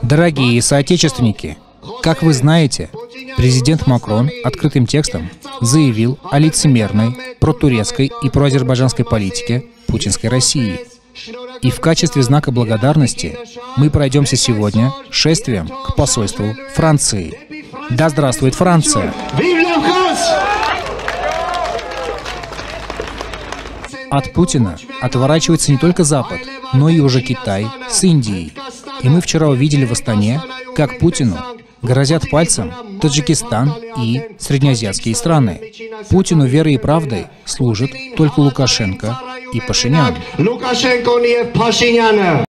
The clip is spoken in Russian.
Дорогие соотечественники, как вы знаете, президент Макрон открытым текстом заявил о лицемерной протурецкой и проазербайджанской политике путинской России. И в качестве знака благодарности мы пройдемся сегодня шествием к посольству Франции. Да здравствует Франция! От Путина отворачивается не только Запад, но и уже Китай с Индией. И мы вчера увидели в Астане, как Путину грозят пальцем Таджикистан и среднеазиатские страны. Путину верой и правдой служат только Лукашенко и Пашинян.